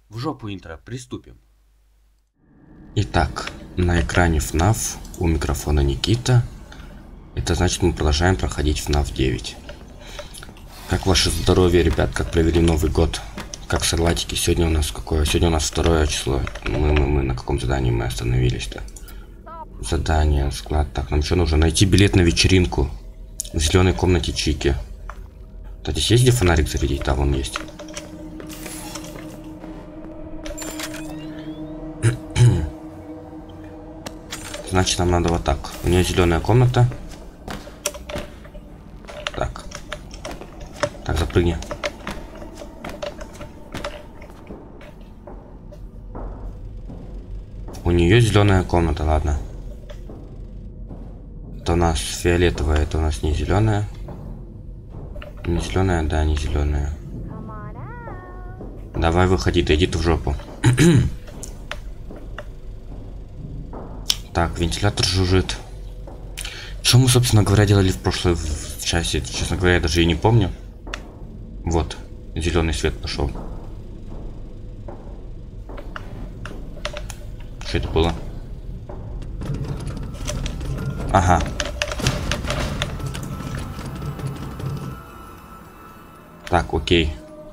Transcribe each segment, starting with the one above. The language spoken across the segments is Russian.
В жопу интро, приступим. Итак, на экране FNAF, у микрофона Никита. Это значит, мы продолжаем проходить FNAF 9. Как ваше здоровье, ребят? Как провели Новый год? Как салатики? Сегодня у нас какое? Сегодня у нас 2 число. Мы на каком задании мы остановились-то? Задание, склад. Так, нам что нужно? Найти билет на вечеринку в зеленой комнате Чики. Кстати, здесь есть где фонарик зарядить? Да, вон есть. Значит, нам надо вот так. У нее зеленая комната. Так. Так, запрыгни. У нее зеленая комната, ладно. Это у нас фиолетовая, это у нас не зеленая. Не зеленая, да, не зеленая. Давай выходи, да иди ты в жопу. Так, вентилятор жужжит. Что мы, собственно говоря, делали в прошлой части? Честно говоря, я даже и не помню. Вот, зеленый свет пошел. Что это было? Ага. Так, окей.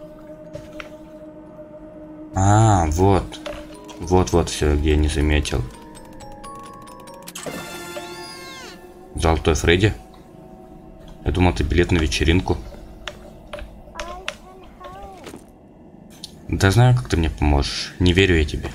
А, вот. Вот все, где я не заметил. Золотой Фредди. Я думал, ты билет на вечеринку. Да знаю, как ты мне поможешь. Не верю я тебе.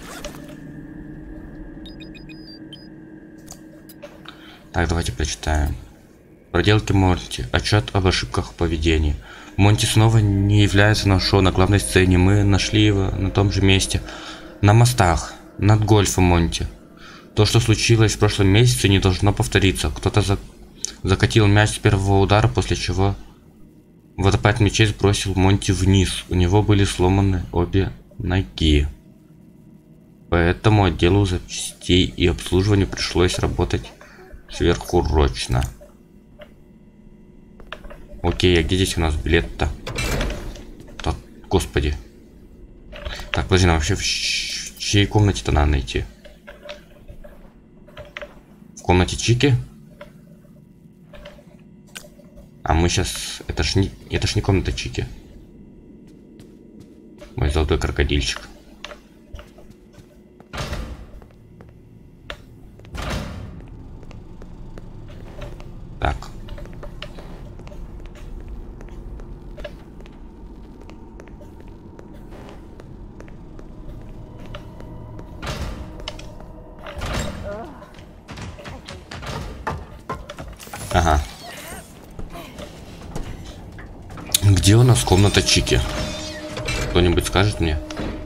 Так, давайте прочитаем. Проделки Монти. Отчет об ошибках в поведении. Монти снова не является на шоу на главной сцене. Мы нашли его на том же месте. На мостах. Над гольфом Монти. То, что случилось в прошлом месяце, не должно повториться. Кто-то закатил мяч с первого удара, после чего водопад мячей сбросил Монти вниз. У него были сломаны обе ноги. Поэтому отделу запчастей и обслуживания пришлось работать сверхурочно. Окей, а где здесь у нас билет-то? Господи. Так, подожди, нам вообще в чьей комнате-то надо найти? В комнате Чики? А мы сейчас... Это ж не комната Чики. Мой золотой крокодильчик. Так. Ага. Где у нас комната Чики? Кто-нибудь скажет мне?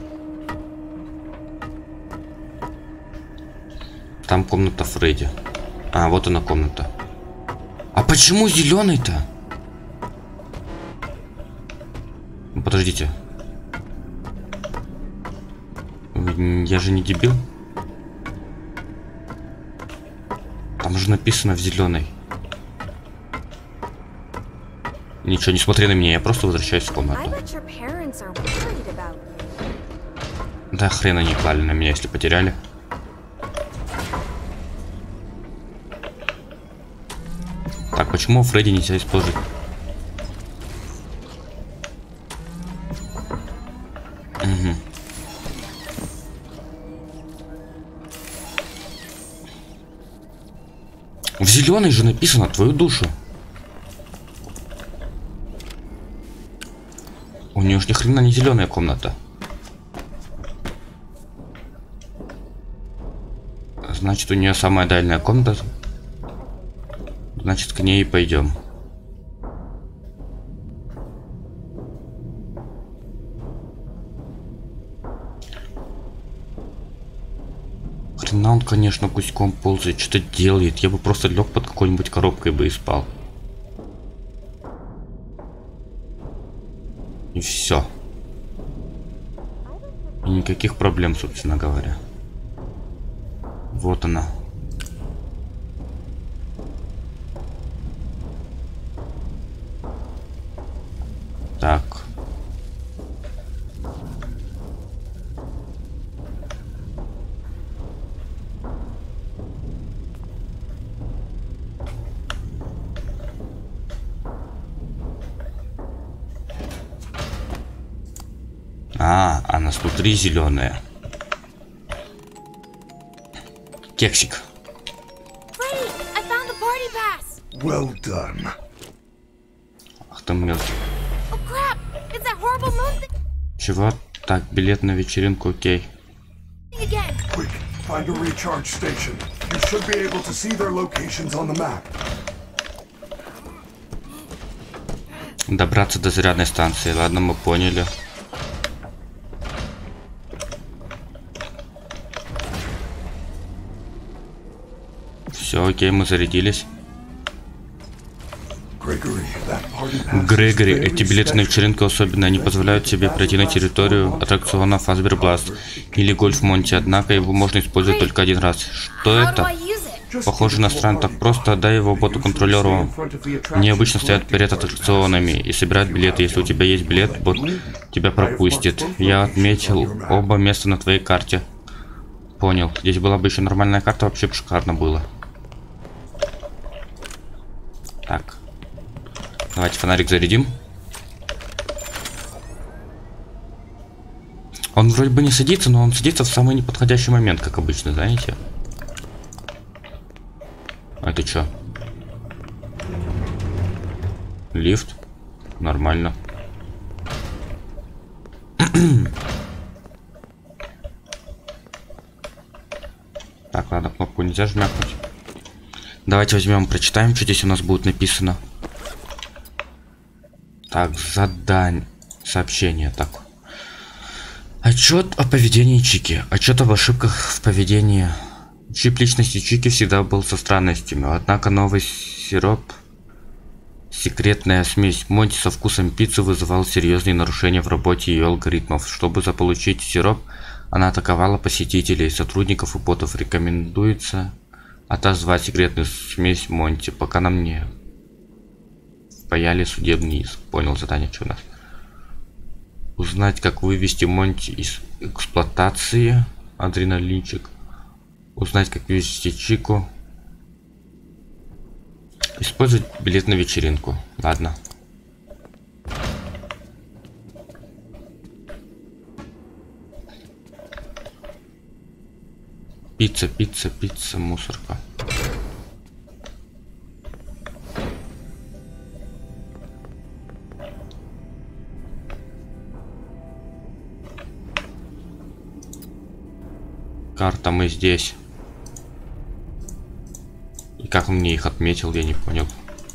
Там комната Фредди. А, вот она комната. А почему зеленый-то? Подождите. Я же не дебил. Там же написано в зеленой. Ничего, не смотри на меня, я просто возвращаюсь в комнату. Да хрен они клали на меня, если потеряли. Так, почему у Фредди нельзя использовать? Угу. В зеленой же написано твою душу. У нее ж ни хрена не зеленая комната. Значит, у нее самая дальняя комната. Значит, к ней и пойдем. Хрена он, конечно, гуськом ползает, что-то делает. Я бы просто лег под какой-нибудь коробкой бы и спал. И все. И никаких проблем, собственно говоря. Вот она. Так. А нас внутри зеленая. Кексик. Well done. Ах ты мёрз. Чего? Так, билет на вечеринку, окей. Quick, find a recharge station. You should be able to see their locations on the map. Добраться до зарядной станции. Ладно, мы поняли. Все, окей, мы зарядились. Грегори, эти билеты на вечеринку особенно, они позволяют тебе пройти на территорию аттракциона Fazbear Blast или Гольф Монти, однако его можно использовать только один раз. Что это? Похоже на странно, так просто отдай его боту-контролеру. Они обычно стоят перед аттракционами и собирают билеты. Если у тебя есть билет, бот тебя пропустит. Я отметил оба места на твоей карте. Понял. Здесь была бы еще нормальная карта, вообще бы шикарно было. Так. Давайте фонарик зарядим. Он вроде бы не садится, но он садится в самый неподходящий момент, как обычно, знаете? А это что? Лифт? Нормально. Так, ладно, кнопку нельзя жмякнуть. Давайте возьмем, прочитаем, что здесь у нас будет написано. Так, задание. Сообщение. Так. Отчет о поведении Чики. Отчет об ошибках в поведении. Чип личности Чики всегда был со странностями. Однако новый сироп, секретная смесь Монти со вкусом пиццы, вызывал серьезные нарушения в работе ее алгоритмов. Чтобы заполучить сироп, она атаковала посетителей, сотрудников и ботов. Рекомендуется отозвать секретную смесь Монти, пока нам не паяли судебный иск. Понял задание, что у нас. Узнать, как вывести Монти из эксплуатации. Адреналинчик. Узнать, как вывести Чику. Использовать билет на вечеринку. Ладно. Пицца, пицца, пицца, мусорка. Карта, мы здесь. И как он мне их отметил, я не понял.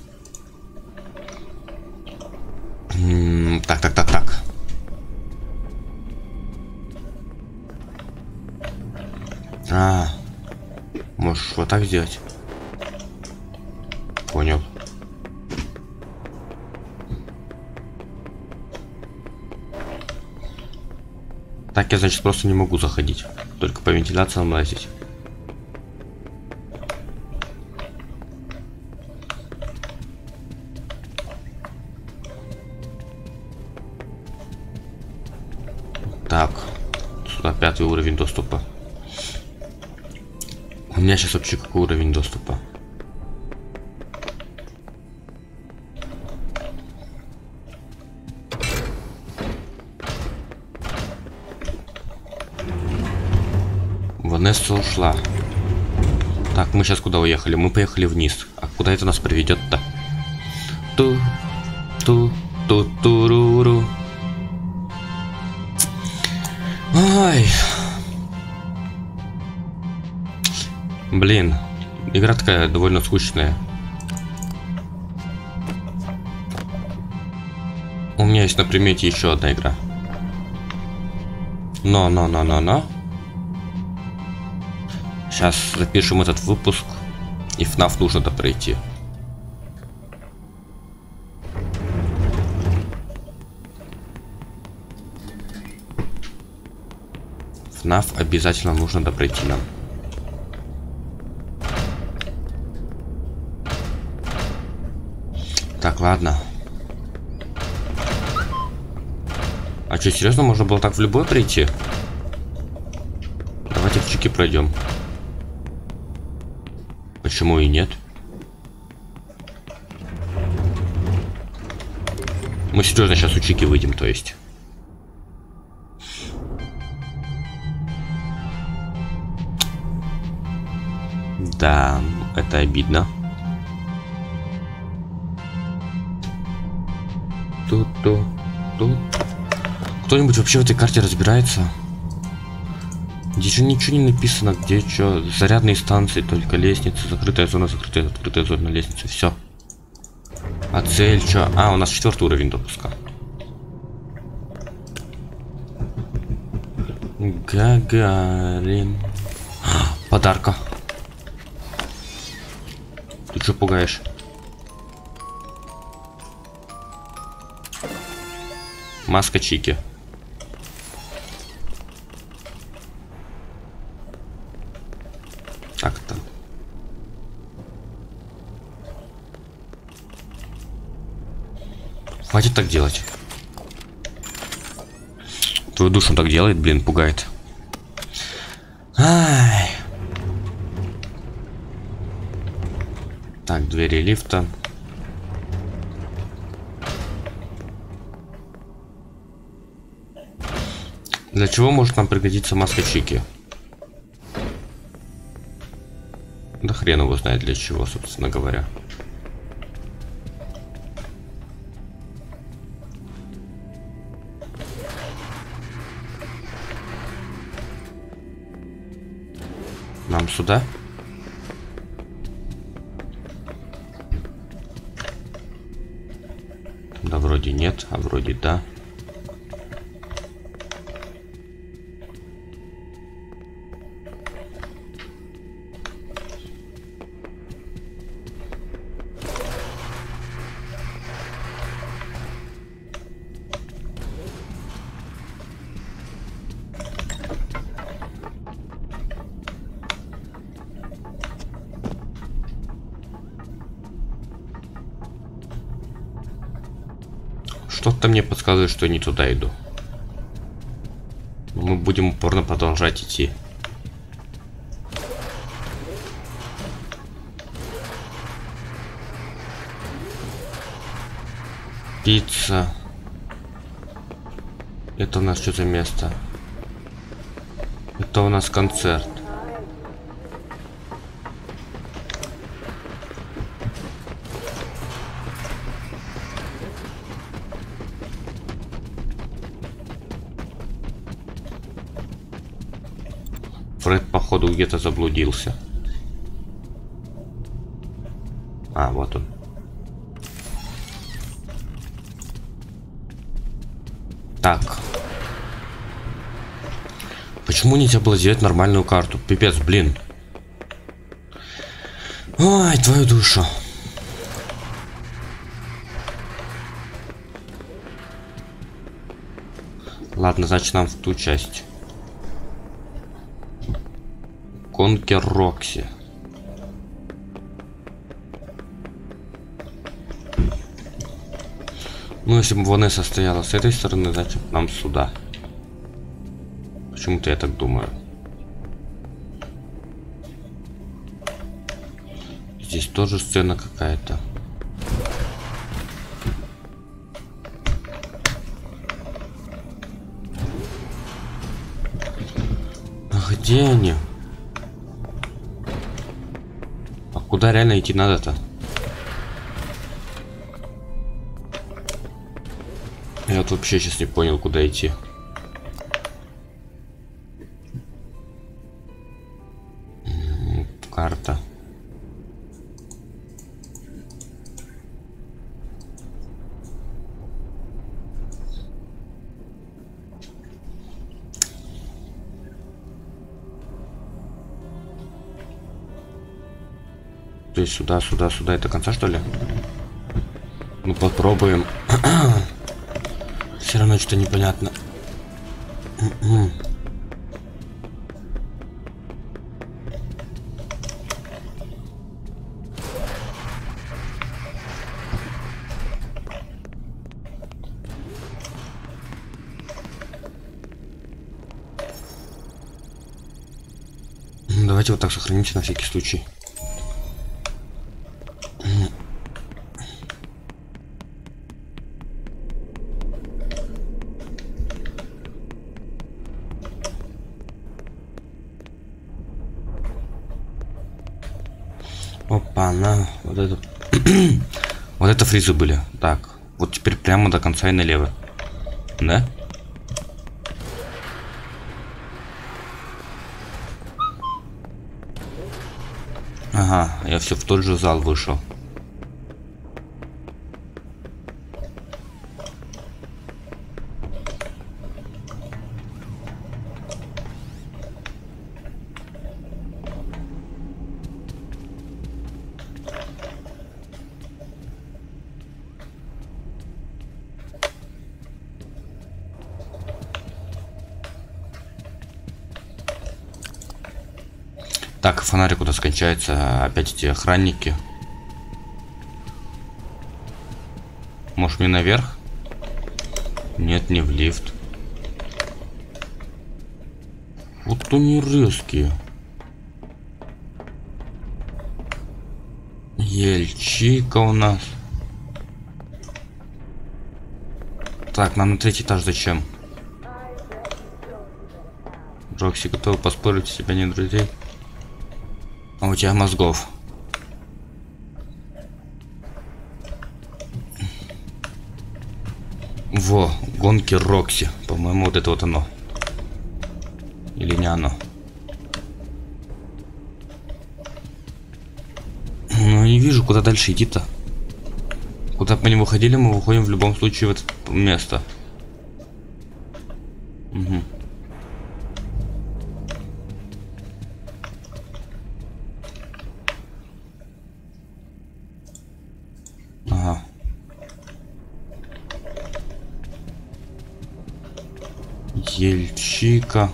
Так. Можешь вот так сделать? Понял. Так я, значит, просто не могу заходить. Только по вентиляциям лазить. Так. Сюда 5-й уровень доступа. У меня сейчас вообще какой уровень доступа? Ванесса ушла. Так, мы сейчас уехали? Мы поехали вниз. А куда это нас приведет-то? Ту-ту-ту-ру-ру. Ай. Блин, игра такая довольно скучная. У меня есть на примете еще одна игра. Но. Сейчас запишем этот выпуск. И FNAF нужно пройти. FNAF обязательно нужно пройти нам. Так, ладно. А что, серьезно, можно было так в любой прийти? Давайте в Чики пройдем. Почему и нет? Мы серьезно сейчас у Чики выйдем, то есть. Да, это обидно. Тут. Кто-нибудь вообще в этой карте разбирается? Здесь же ничего не написано, где что. Зарядные станции, только лестница, закрытая зона, открытая зона, лестница, все. А цель что? А, у нас 4-й уровень допуска. Гагарин. Подарка. Ты что пугаешь? Маска Чики. Так-то. Хватит так делать. Твою душу так делает, блин, пугает. Ай. Так, двери лифта. Для чего может нам пригодиться маска Чики? Да хрен его знает для чего, собственно говоря. Нам сюда? Да вроде нет, а вроде да. Что-то мне подсказывает, что я не туда иду. Мы будем упорно продолжать идти. Пицца. Это у нас что за место? Это у нас концерт. Фред, походу, где-то заблудился. А, вот он. Так. Почему нельзя было сделать нормальную карту? Пипец, блин. Ой, твою душу. Ладно, значит, нам в ту часть. Конкер Рокси. Ну, если бы Ванесса стояла с этой стороны, значит, нам сюда. Почему-то я так думаю. Здесь тоже сцена какая-то. А где они? Куда реально идти надо-то? Я вот вообще сейчас не понял, куда идти. Карта. То есть сюда, сюда, сюда. Это конца, что ли? Ну попробуем. Все равно что-то непонятно. Давайте вот так сохранимся на всякий случай. Опа, на. Вот это. Вот это фризы были. Так. Вот теперь прямо до конца и налево. Да? Ага, я все в тот же зал вышел. Так, фонарик у нас кончается. Опять эти охранники. Может, мне наверх? Нет, не в лифт. Вот они резкие. Ельчика у нас. Так, нам на 3-й этаж зачем? Рокси, готова поспорить, у тебя нет друзей? А у тебя мозгов. Во, гонки Рокси. По-моему, вот это вот оно. Или не оно? Ну, не вижу, куда дальше идти-то. Куда бы мы не выходили, мы выходим в любом случае в это место. Угу. Ага. Ельчика.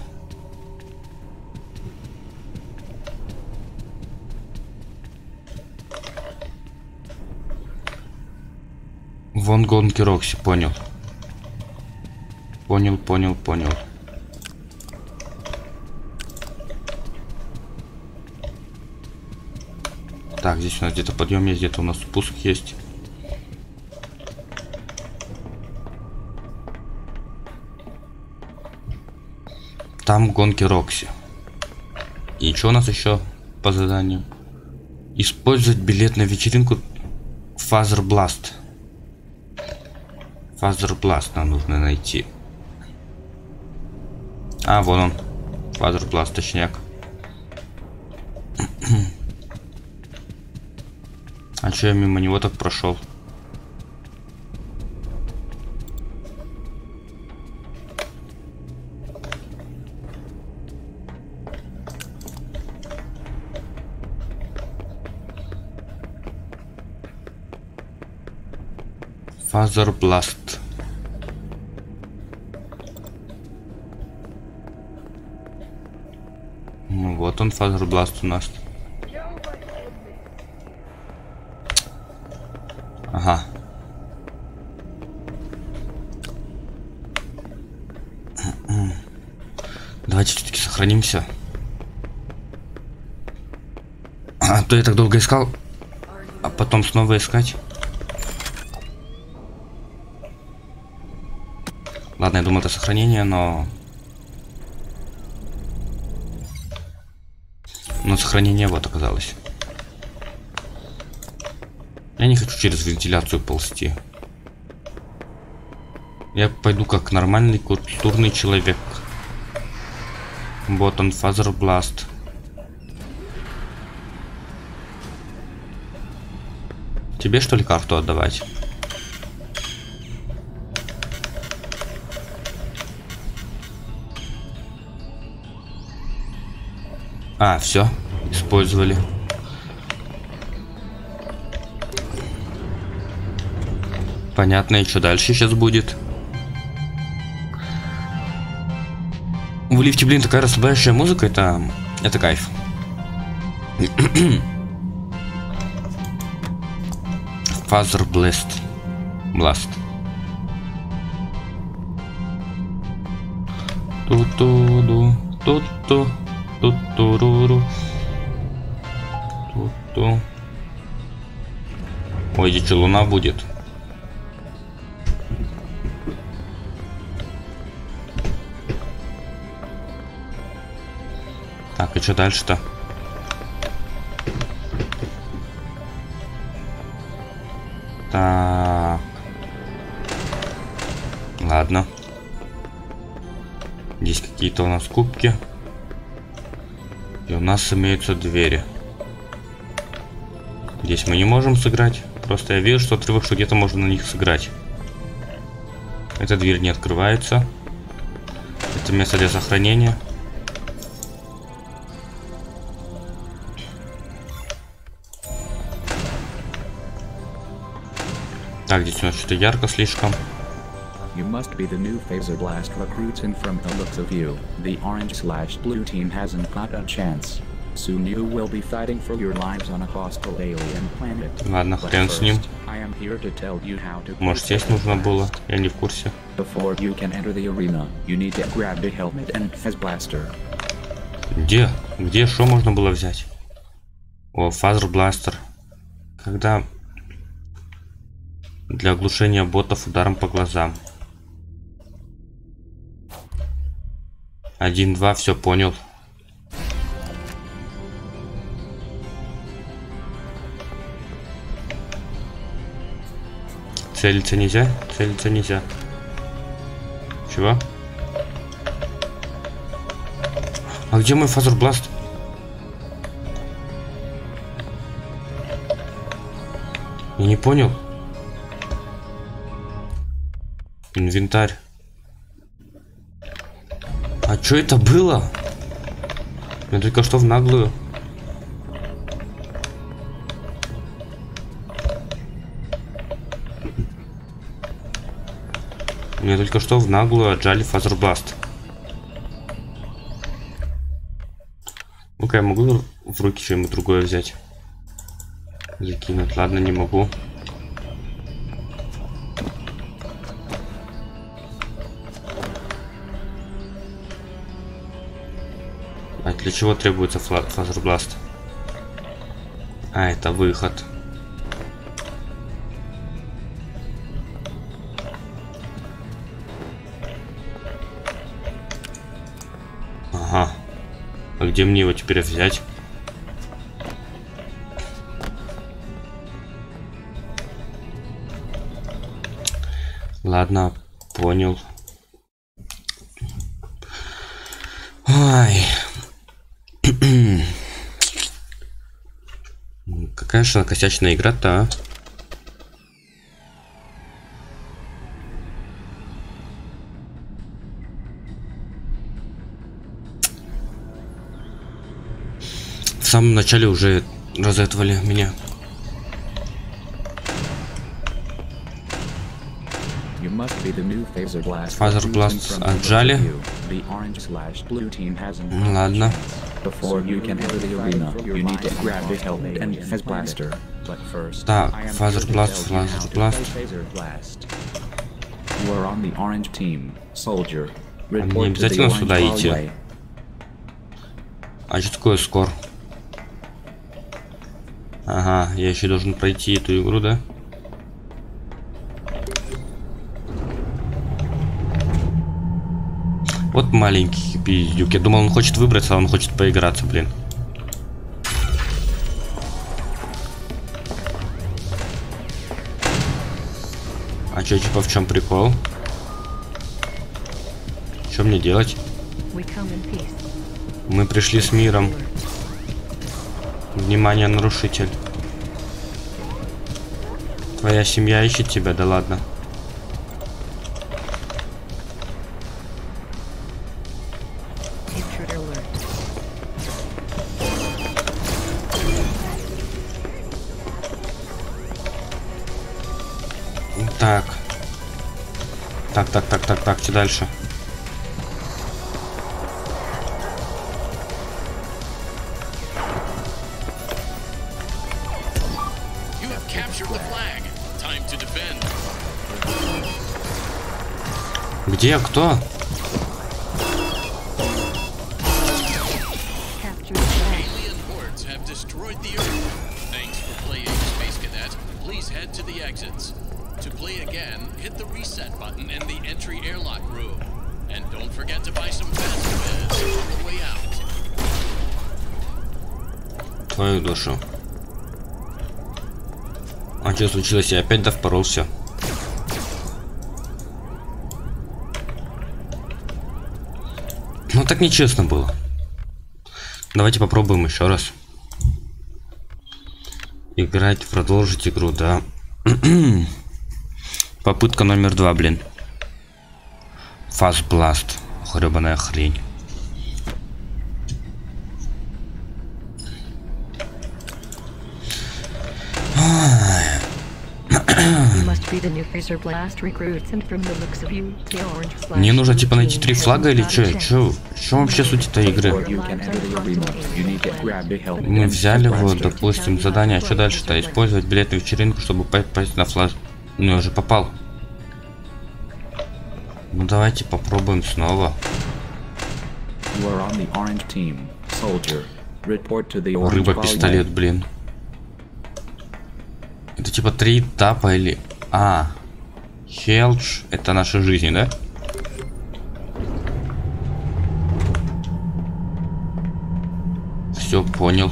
Вон гонки Рокси, понял. Понял. Так, здесь у нас где-то подъем есть, где-то у нас спуск есть. Там гонки Рокси. И что у нас еще по заданию? Использовать билет на вечеринку Father Blast. Father Blast нам нужно найти. А, вон он. Father Blast, точняк. А че я мимо него так прошел? Father Blast. Ну вот он, Father Blast у нас. Ага. Давайте все-таки сохранимся. А то я так долго искал, а потом снова искать. Ладно, я думал, это сохранение, но сохранение вот оказалось. Я не хочу через вентиляцию ползти. Я пойду как нормальный культурный человек. Вот он, Father Blast. Тебе что ли карту отдавать? А, все, использовали. Понятно, и что дальше сейчас будет? В лифте, блин, такая расслабляющая музыка, это кайф. Father Blast. Ту-ту-ду, ту-ту. Ту-ту-ру-ру. Ту-ту. Ой, здесь что, луна будет? Так, и что дальше-то? Так. Ладно. Здесь какие-то у нас кубки. И у нас имеются двери. Здесь мы не можем сыграть. Просто я вижу, что отрывок, что где-то можно на них сыграть. Эта дверь не открывается. Это место для сохранения. Так, здесь у нас что-то ярко слишком. You must be the new Phaser Blast recruits, and from the looks of you, the orange/blue team hasn't got a chance. Soon you will be fighting for your lives on a hostile alien planet. Ладно, хрен с ним. I am here to tell you how to. Может, сесть нужно было? Я не в курсе. Before you can enter the arena, you need to grab the helmet and Phase Blaster. Где? Где? Что можно было взять? О, Phaser Blaster. Когда... Для оглушения ботов ударом по глазам. 1, 2, все понял. Целиться нельзя? Целиться нельзя. Чего? А где мой Phaser Blast? Я не понял. Инвентарь. А что это было? Я только что в наглую. Мне только что в наглую отжали Phaser Blast. Ну-ка, я могу в руки что-нибудь другое взять? Закинуть. Ладно, не могу. А для чего требуется Phaser Blast? А, это выход. Ага. А где мне его теперь взять? Ладно, понял. Ай. Какая же накосячная игра-то, а? В самом начале уже разэтовали меня. Phaser Blast отжали. Ладно. Так, Phaser Blast. А мне обязательно сюда идти? А что такое скор? Ага, я еще должен пройти эту игру, да? Вот маленький пиздюк. Я думал, он хочет выбраться, а он хочет поиграться, блин. А чё, типа, в чем прикол? Что мне делать? Мы пришли с миром. Внимание, нарушитель. Твоя семья ищет тебя, да ладно. Так. Так, что дальше? Где? Кто? To play again, hit the reset button in the entry airlock room. And don't forget to buy some fast beds on the way out. Твою душу. А что случилось? Я опять впоролся. Ну так нечестно было. Давайте попробуем еще раз. Играть, продолжить игру, да. Попытка номер 2, блин. Fast Blast. Хребаная хрень. Мне нужно типа найти 3 флага или что? Что вообще суть этой игры? Мы взяли вот, допустим, задание. А что дальше-то? Использовать билетную вечеринку, чтобы попасть на флаг. Ну я уже попал. Ну давайте попробуем снова. Рыба-пистолет, блин. Это типа 3 этапа или... А, Хелдж, это наша жизнь, да? Все, понял.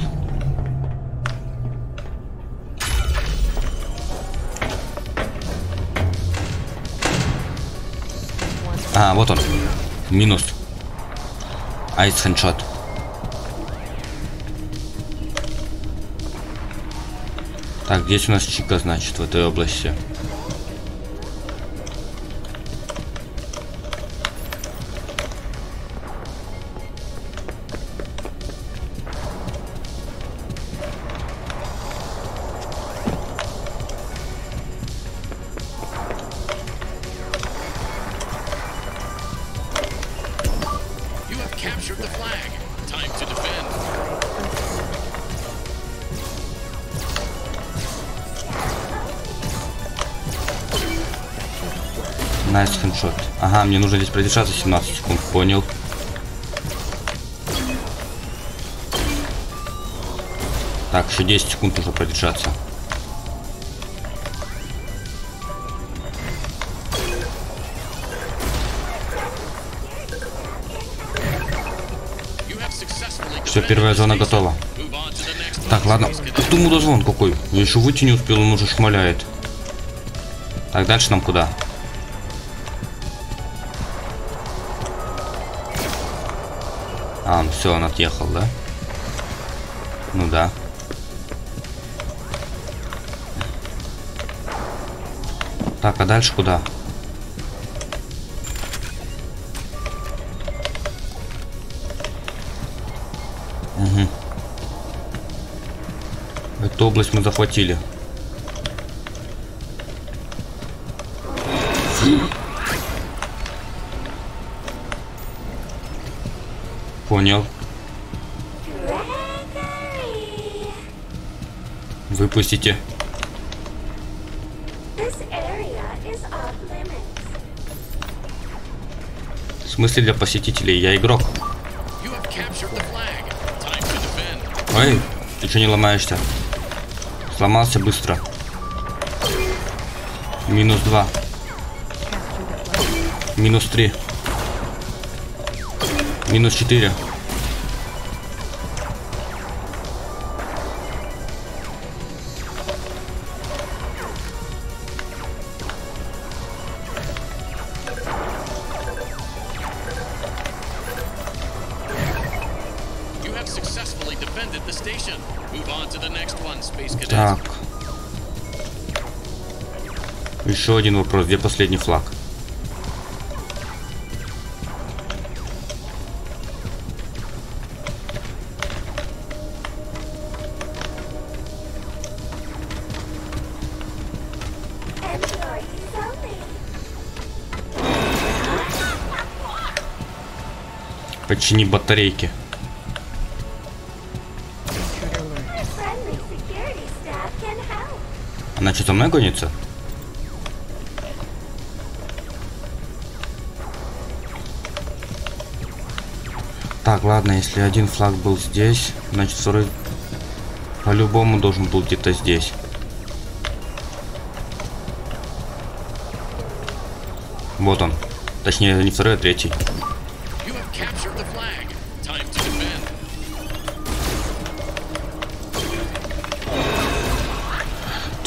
А, вот он. Минус. Айс хедшот. Так, здесь у нас Чика, значит, в этой области. You have captured the flag. Time to defend. Найс хедшот. Ага, мне нужно здесь продержаться 17 секунд, понял. Так, еще 10 секунд нужно продержаться. Все, первая зона готова. Так, ладно. Тут мудозвон какой. Я еще выйти не успел, он уже шмаляет. Так, дальше нам куда? А, ну все, он отъехал, да? Ну да. Так, а дальше куда? Угу. Эту область мы захватили. Понял. Выпустите. В смысле для посетителей? Я игрок. Ой, ты что не ломаешься? Сломался быстро. Минус 2. Минус 3. Минус 4. Так. Еще один вопрос. Где последний флаг? Почини батарейки. Она что, за мной гонится? Так, ладно, если один флаг был здесь, значит второй по-любому должен был где-то здесь. Вот он. Точнее, не второй, а третий.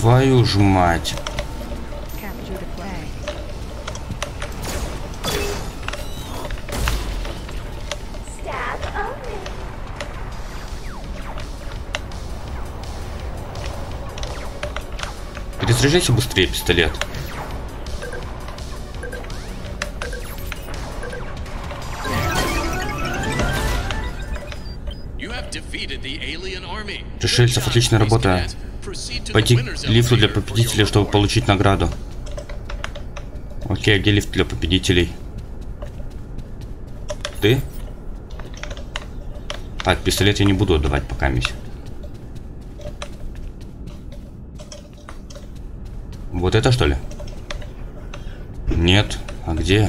Твою ж мать. Capture the flag. Перезаряжайся быстрее, пистолет. You have defeated the alien army. Пришельцев, отличная работа. Пойти к лифту для победителей, чтобы получить награду. Окей, где лифт для победителей? Ты? Так, пистолет я не буду отдавать пока мисс. Вот это что ли? Нет. А где?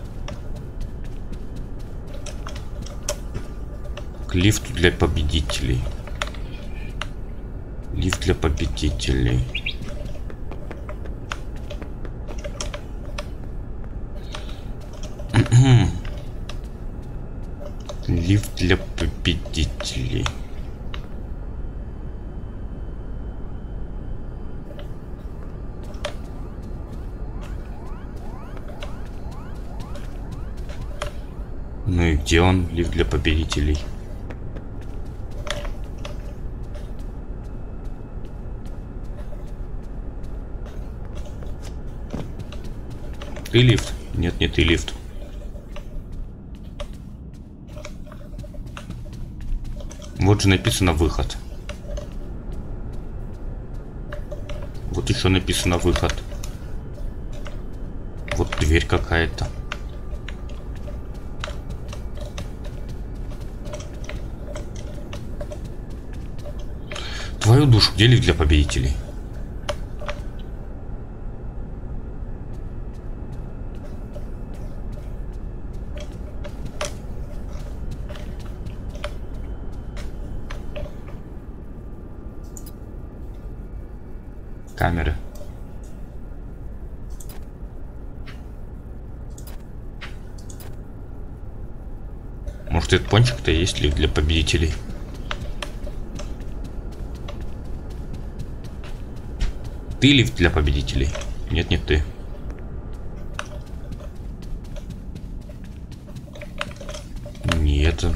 К лифту для победителей. Лифт для победителей. Лифт для победителей. Ну и где он, лифт для победителей? Ты лифт? Нет, не ты лифт. Вот же написано выход. Вот еще написано выход. Вот дверь какая-то. Твою душу, где лифт для победителей? Камеры. Может, этот пончик-то есть лифт для победителей? Ты лифт для победителей? Нет, не ты. Нет.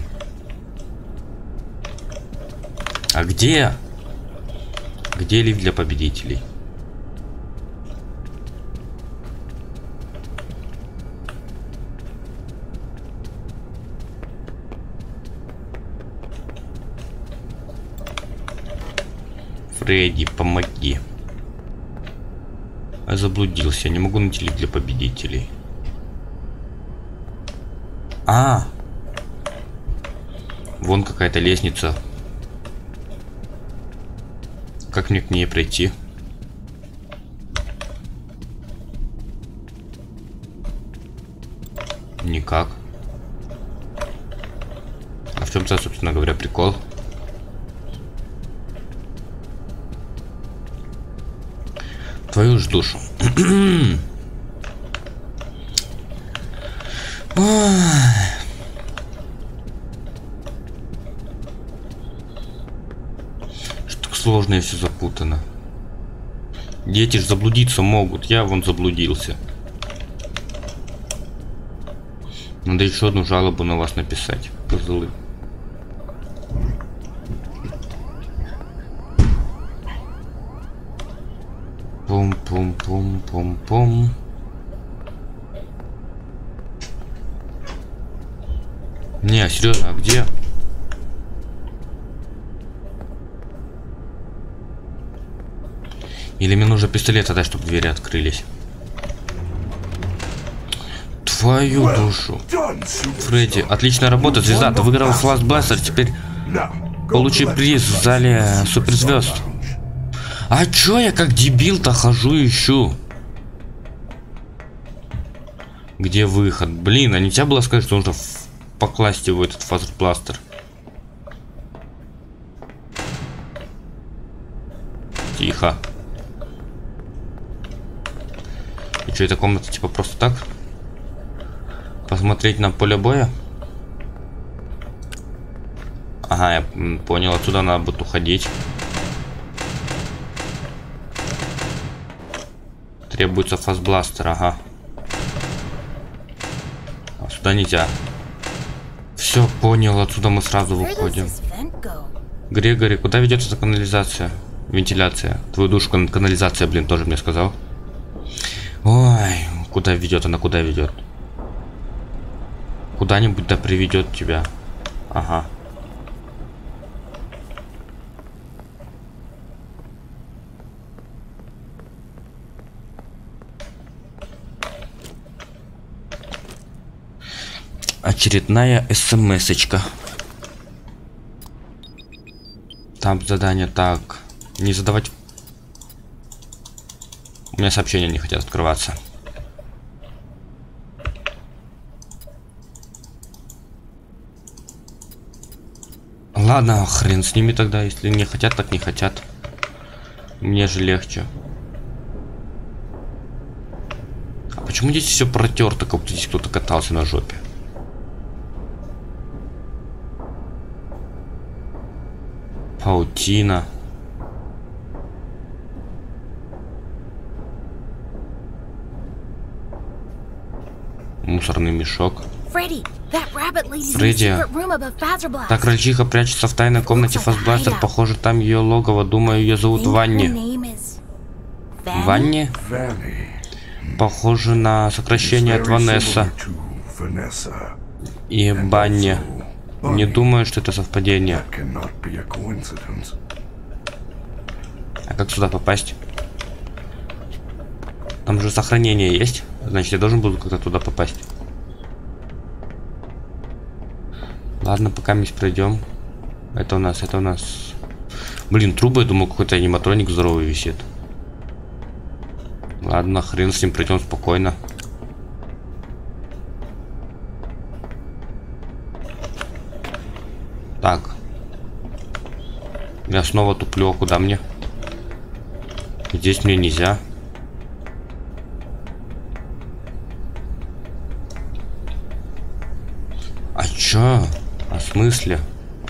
А где? Где лифт для победителей? Фредди, помоги. Я заблудился, не могу найти лифт для победителей. Вон какая-то лестница. Как мне к ней пройти? Никак. А в чем-то, собственно говоря, прикол? Твою ж душу. Что так сложно, если запутано. Дети ж заблудиться могут. Я вон заблудился. Надо еще одну жалобу на вас написать, козлы. Пум-пум-пум-пум-пум. Не, серьезно, а где? Или мне нужно пистолет отдать, чтобы двери открылись? Твою душу. Фредди, отличная работа, звезда. Ты выиграл Flash Blaster, теперь получи приз в зале суперзвезд. А чё я как дебил-то хожу и ищу? Где выход? Блин, а нельзя было сказать, что нужно покласть его, этот Flash Blaster? Тихо. И что, эта комната типа просто так? Посмотреть на поле боя? Ага, я понял, отсюда надо будет уходить. Требуется фастбластер, ага. А сюда нельзя. Все, понял, отсюда мы сразу выходим. Грегори, куда ведет эта канализация? Вентиляция. Твою душу канализация, блин, тоже мне сказал. Ой, куда ведет она, куда ведет? Куда-нибудь да приведет тебя. Ага. Очередная смс-очка. Там задание, так. Не задавать. У меня сообщения не хотят открываться. Ладно, хрен с ними тогда. Если не хотят, так не хотят. Мне же легче. А почему здесь все протерто, как будто здесь кто-то катался на жопе? Паутина. Мусорный мешок. Фредди, та крольчиха прячется в тайной комнате Фастбластер. Похоже, там ее логово. Думаю, ее зовут Ванни. Ванни? Похоже на сокращение от Ванесса. И Банни. Не думаю, что это совпадение. А как сюда попасть? Там же сохранение есть. Значит, я должен буду как-то туда попасть. Ладно, пока мы пройдем. Это у нас. Блин, трубы, я думал, какой-то аниматроник здоровый висит. Ладно, хрен с ним, пройдем спокойно. Так. Я снова туплю, а куда мне? Здесь мне нельзя. А чё? А в смысле?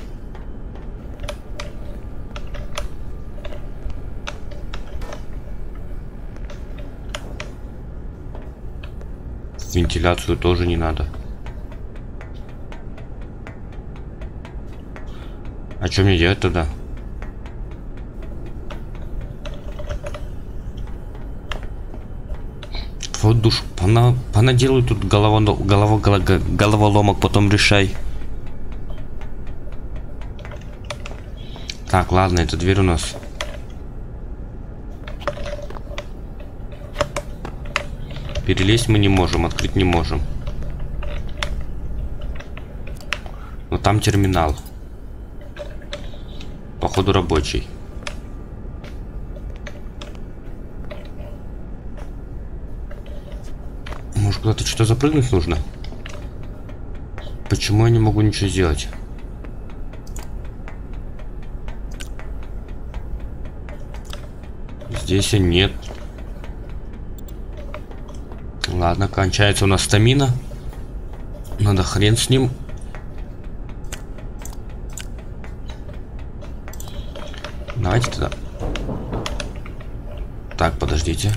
Вентиляцию тоже не надо. А что мне делать тогда? Вот душ, понаделай тут головоломок, потом решай. Так, ладно, эта дверь у нас. Перелезть мы не можем, открыть не можем. Но там терминал. Походу рабочий. Может, куда-то что-то запрыгнуть нужно? Почему я не могу ничего сделать? Здесь и нет. Ладно, кончается у нас стамина. Надо хрен с ним. Давайте туда. Так, подождите.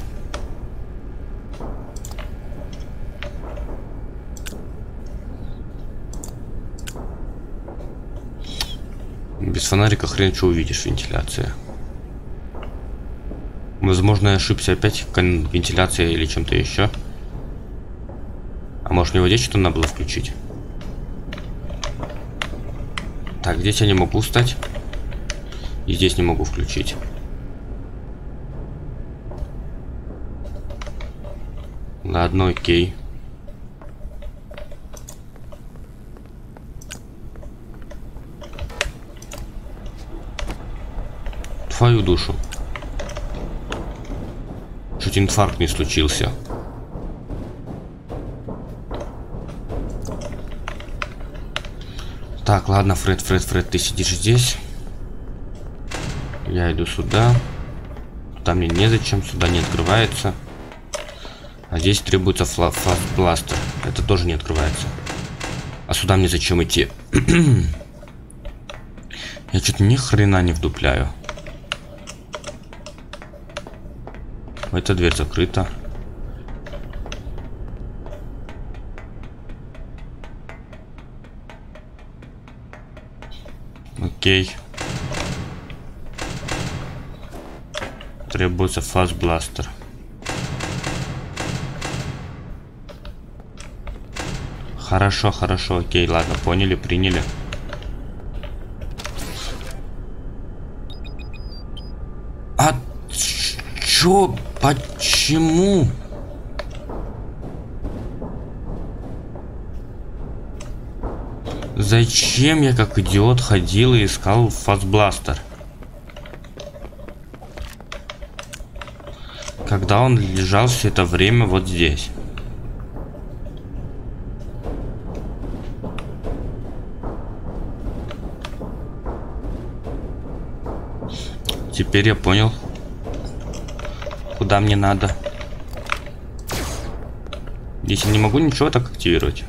Без фонарика хрен что увидишь, вентиляция. Возможно, я ошибся опять, вентиляция или чем-то еще. А может, мне вот здесь что-то надо было включить? Так, здесь я не могу встать. И здесь не могу включить. Ладно, окей. Твою душу. Чуть инфаркт не случился. Так, ладно, Фред, ты сидишь здесь. Я иду сюда. Там мне незачем, сюда не открывается. А здесь требуется фастбластер. Это тоже не открывается. А сюда мне зачем идти? Я что-то ни хрена не вдупляю. Эта дверь закрыта. Окей. Требуется фастбластер. Хорошо, хорошо, окей, ладно, поняли, приняли. А чё? Почему? Зачем я как идиот ходил и искал фастбластер? Когда он лежал все это время вот здесь. Теперь я понял, куда мне надо. Здесь я не могу ничего так активировать.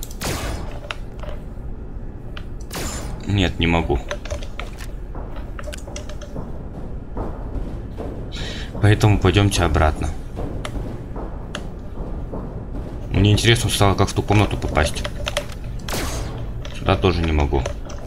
Нет, не могу. Поэтому пойдемте обратно. Мне интересно стало, как в ту комнату попасть. Сюда тоже не могу.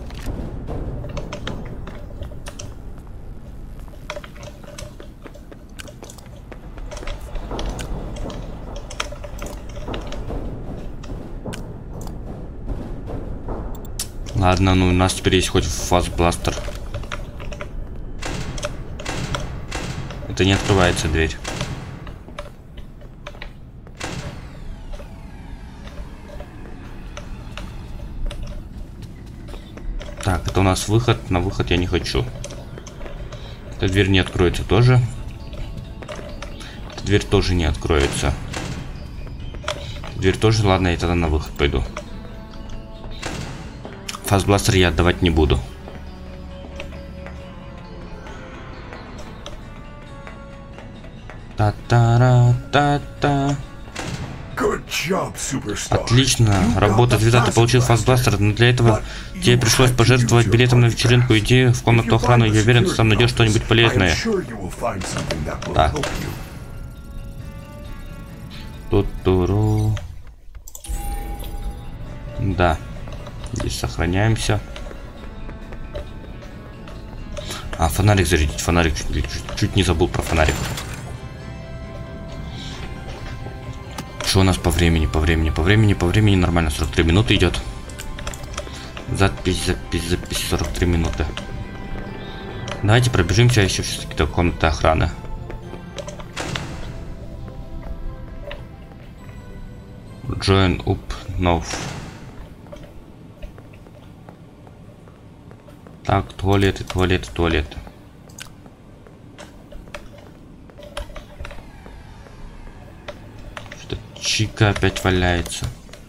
Ладно, ну у нас теперь есть хоть фастбластер. Это не открывается дверь. Так, это у нас выход. На выход я не хочу. Эта дверь не откроется тоже. Эта дверь тоже не откроется. Дверь тоже. Ладно, я тогда на выход пойду. Фастбластер я отдавать не буду. Та-та-ра-та-та. Отлично, работа, звезда, ты получил фастбластер, но для этого тебе пришлось пожертвовать билетом на вечеринку. Иди в комнату охраны, я уверен, ты там найдешь что-нибудь полезное. Так. Ту-туру. Да. Здесь сохраняемся. А, фонарик зарядить. Фонарик чуть не забыл про фонарик. Что у нас по времени? По времени нормально. 43 минуты идет. Запись. 43 минуты. Давайте пробежимся еще все-таки до комнаты охраны. Join up now. Так, туалеты. Что-то Чика опять валяется.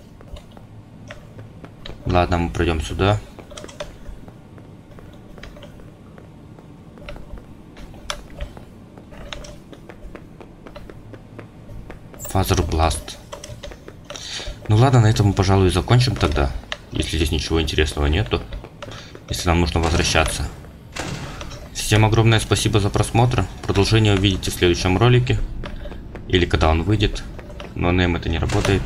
Ладно, мы пройдем сюда. Фазербласт. Ну ладно, на этом мы, пожалуй, закончим тогда. Если здесь ничего интересного нету. Если нам нужно возвращаться. Всем огромное спасибо за просмотр. Продолжение увидите в следующем ролике. Или когда он выйдет. Но нейм это не работает.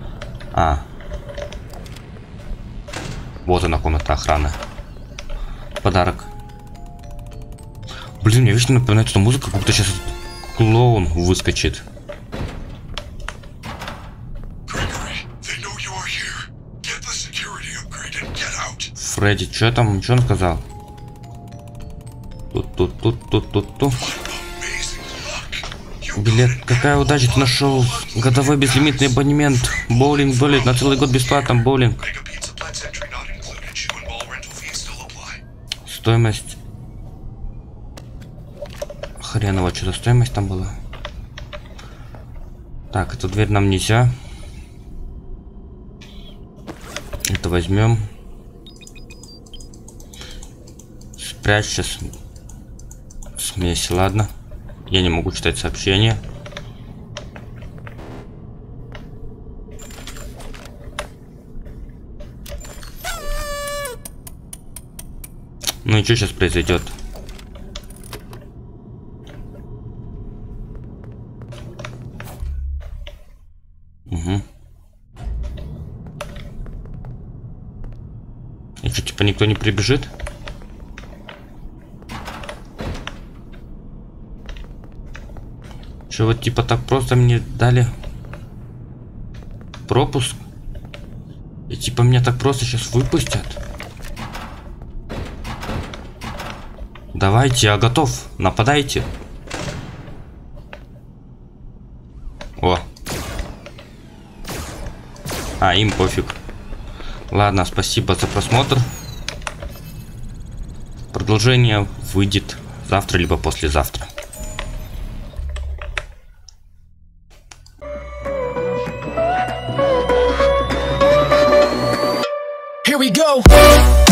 Вот она, комната охраны. Подарок. Блин, мне вечно напоминает эту музыку, как будто сейчас клоун выскочит. Фредди, что там? Что он сказал? Тут. Билет. Какая удача, ты нашел годовой безлимитный абонемент. Боулинг долит на целый год бесплатно. Боулинг. Стоимость. Хреново, что за стоимость там была? Так, эту дверь нам нельзя. Это возьмем. Спрячь сейчас смесь, ладно. Я не могу читать сообщения. Ну и что сейчас произойдет? Угу. И что, типа никто не прибежит? Что вот типа так просто мне дали пропуск? И типа меня так просто сейчас выпустят? Давайте, я готов. Нападайте. О. А, им пофиг. Ладно, спасибо за просмотр. Продолжение выйдет завтра либо послезавтра. Here we go.